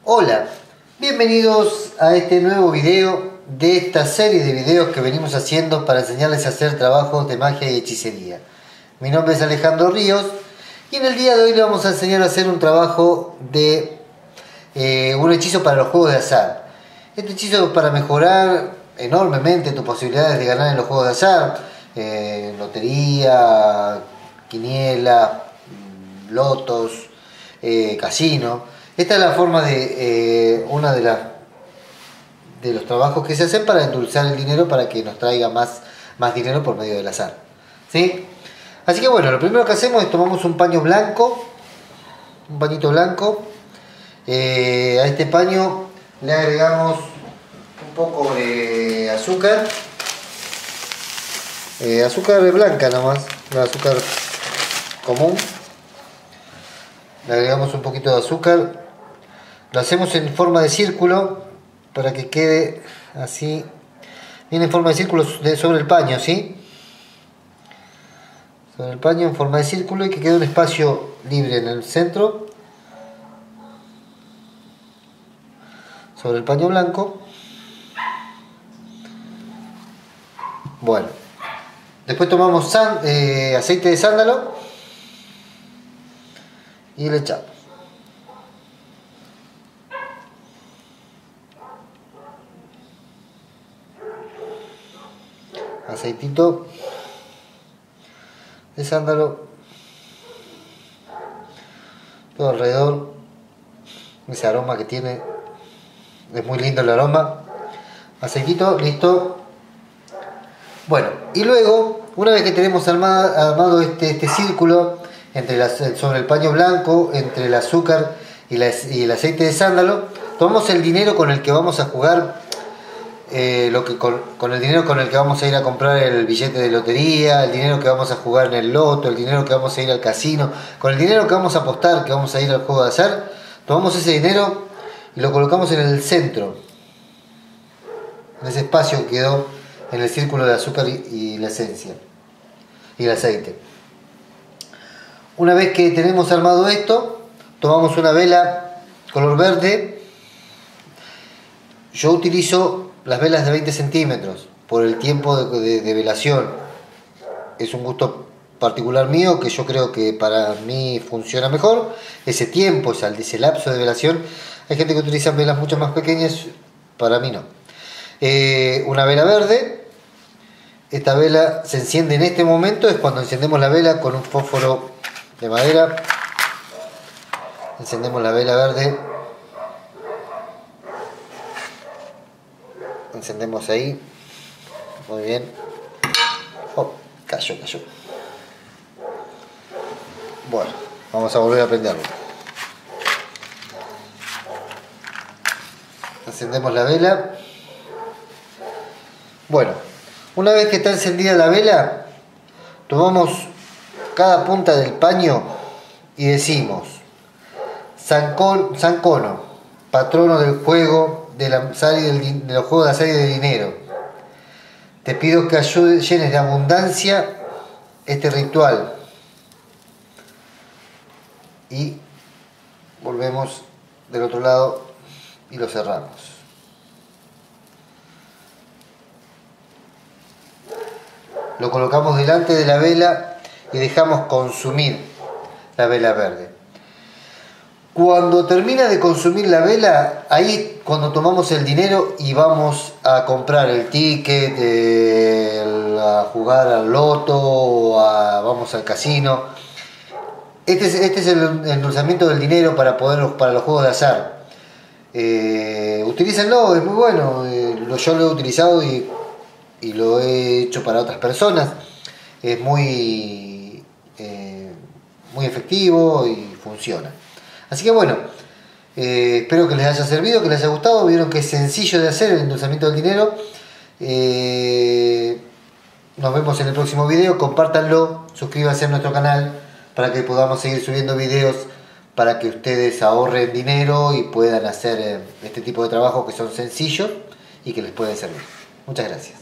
Hola, bienvenidos a este nuevo video de esta serie de videos que venimos haciendo para enseñarles a hacer trabajos de magia y hechicería. Mi nombre es Alejandro Ríos y en el día de hoy le vamos a enseñar a hacer un trabajo de un hechizo para los juegos de azar. Este hechizo es para mejorar enormemente tus posibilidades de ganar en los juegos de azar, lotería, quiniela, lotos, casino. Esta es la forma de una de los trabajos que se hacen para endulzar el dinero, para que nos traiga más dinero por medio del azar, ¿sí? Así que bueno, lo primero que hacemos es tomamos un paño blanco, un pañito blanco. A este paño le agregamos un poco de azúcar, azúcar blanca nomás, no azúcar común. Le agregamos un poquito de azúcar, lo hacemos en forma de círculo para que quede así, bien en forma de círculo sobre el paño, ¿sí? Sobre el paño en forma de círculo, y que quede un espacio libre en el centro, sobre el paño blanco. Bueno, después tomamos aceite de sándalo y le echamos. Aceitito de sándalo todo alrededor. Ese aroma que tiene es muy lindo, el aroma. Aceitito, listo. Bueno, y luego, una vez que tenemos armado este círculo sobre el paño blanco, entre el azúcar y el aceite de sándalo, tomamos el dinero con el que vamos a jugar. Con el dinero con el que vamos a ir a comprar el billete de lotería, el dinero que vamos a jugar en el loto, el dinero que vamos a ir al casino, con el dinero que vamos a apostar, que vamos a ir al juego de azar, tomamos ese dinero y lo colocamos en el centro, en ese espacio que quedó en el círculo de azúcar y la esencia y el aceite. Una vez que tenemos armado esto, tomamos una vela color verde. Yo utilizo las velas de 20 centímetros por el tiempo de velación. Es un gusto particular mío, que yo creo que para mí funciona mejor ese tiempo, ese lapso de velación. Hay gente que utiliza velas mucho más pequeñas, para mí no. Una vela verde. Esta vela se enciende en este momento, es cuando encendemos la vela con un fósforo de madera. Encendemos la vela verde. Encendemos ahí. Muy bien. Oh, cayó. Bueno, vamos a volver a prenderlo. Encendemos la vela. Bueno, una vez que está encendida la vela, tomamos cada punta del paño y decimos: San Cono, patrono del juego de los juegos de azar y de dinero, te pido que llenes de abundancia este ritual. Y volvemos del otro lado y lo cerramos. Lo colocamos delante de la vela y dejamos consumir la vela verde. Cuando termina de consumir la vela, ahí cuando tomamos el dinero y vamos a comprar el ticket, a jugar al loto, vamos al casino. Este es el endulzamiento del dinero para los juegos de azar. Utilícenlo, es muy bueno. Yo lo he utilizado y lo he hecho para otras personas. Es muy efectivo y funciona. Así que bueno, espero que les haya servido, que les haya gustado. Vieron que es sencillo de hacer el endulzamiento del dinero. Nos vemos en el próximo video. Compártanlo, suscríbanse a nuestro canal para que podamos seguir subiendo videos, para que ustedes ahorren dinero y puedan hacer este tipo de trabajos que son sencillos y que les pueden servir. Muchas gracias.